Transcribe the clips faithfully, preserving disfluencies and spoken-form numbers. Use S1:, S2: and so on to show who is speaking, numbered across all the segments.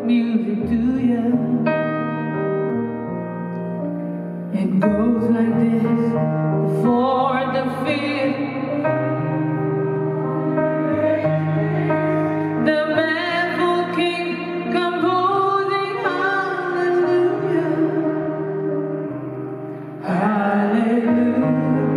S1: music to you. It goes like this, the fourth, the fifth. The baffled king composing hallelujah. Hallelujah.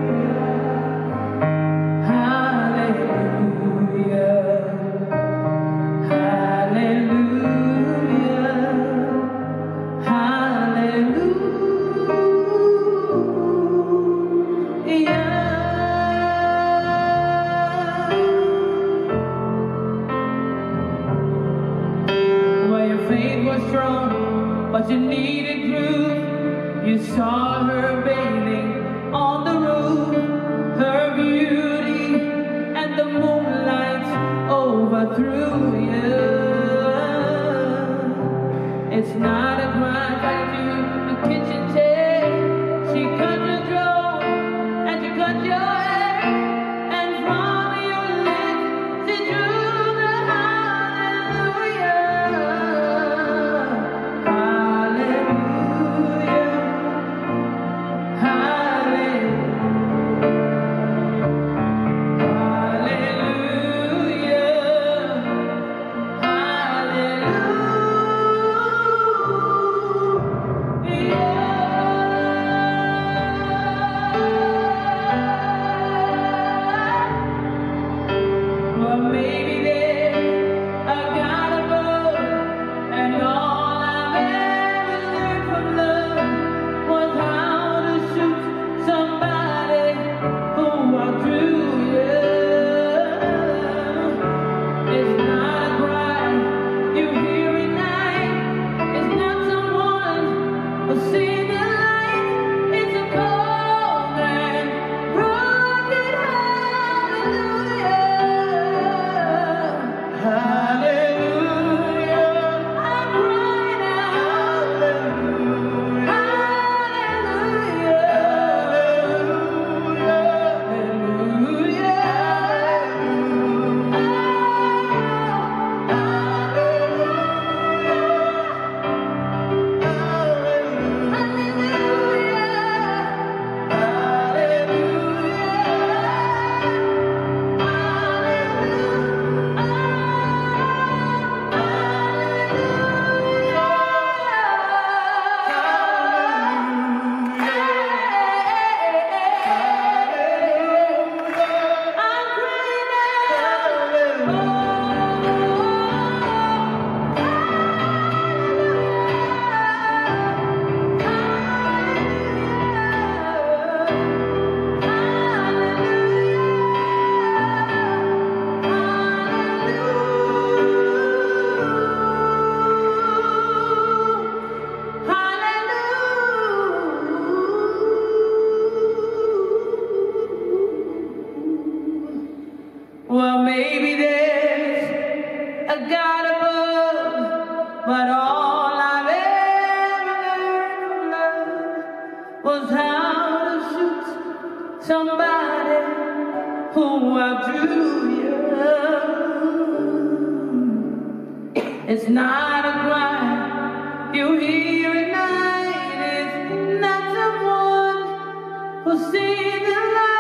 S1: Faith was strong, but you needed proof. You saw her bathing on the roof, her beauty and the moonlight overthrew you. It's not a crime to do the kitchen table. She cut your throat and she cut your hair, and from your lips she drew the hallelujah. Well, maybe there's a God above, and all I've ever learned from love was how to shoot somebody who outdrew you. It's not a cry you hear at night. It's not someone who's seen the light. It's a cold and broken hallelujah. Hallelujah. I'm crying out. Hallelujah. Hallelujah. Well, maybe there's a God above, but all I've ever learned from love was how to shoot somebody who outdrew you. It's not a cry you hear at night. It's not someone who's seen the light.